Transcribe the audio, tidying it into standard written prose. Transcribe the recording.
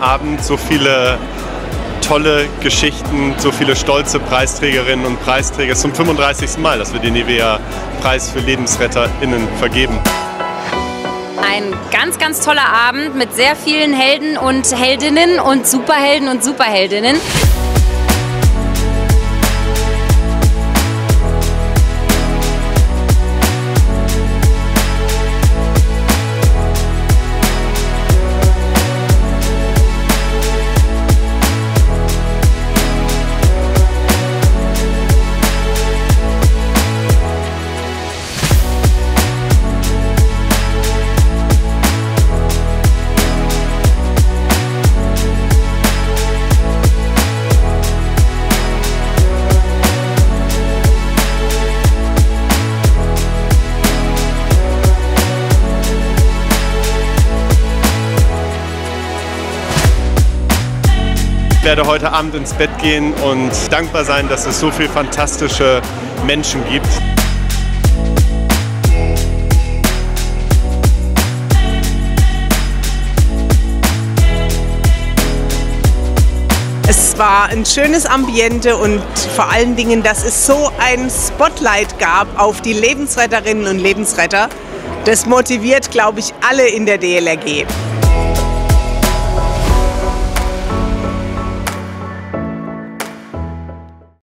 Abend, so viele tolle Geschichten, so viele stolze Preisträgerinnen und Preisträger. Es ist zum 35. Mal, dass wir den NIVEA-Preis für LebensretterInnen vergeben. Ein ganz, ganz toller Abend mit sehr vielen Helden und Heldinnen und Superhelden und Superheldinnen. Ich werde heute Abend ins Bett gehen und dankbar sein, dass es so viele fantastische Menschen gibt. Es war ein schönes Ambiente und vor allen Dingen, dass es so ein Spotlight gab auf die Lebensretterinnen und Lebensretter. Das motiviert, glaube ich, alle in der DLRG.